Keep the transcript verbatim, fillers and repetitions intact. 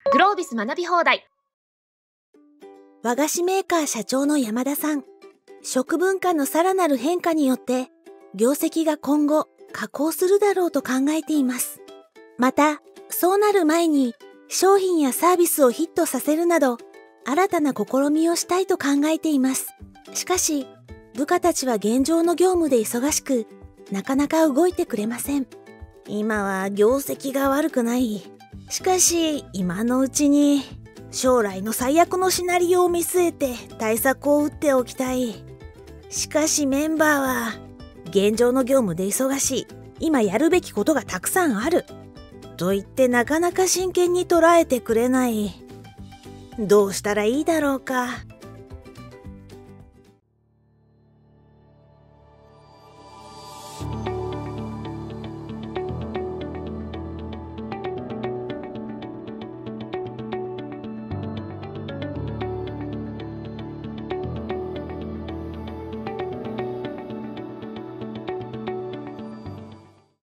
グロービス学び放題。 和菓子メーカー社長の山田さん。食文化のさらなる変化によって、業績が今後、下降するだろうと考えています。また、そうなる前に、商品やサービスをヒットさせるなど、新たな試みをしたいと考えています。しかし、部下たちは現状の業務で忙しく、なかなか動いてくれません。今は業績が悪くない。しかし、今のうちに、将来の最悪のシナリオを見据えて対策を打っておきたい。しかしメンバーは、現状の業務で忙しい。今やるべきことがたくさんある。と言ってなかなか真剣に捉えてくれない。どうしたらいいだろうか。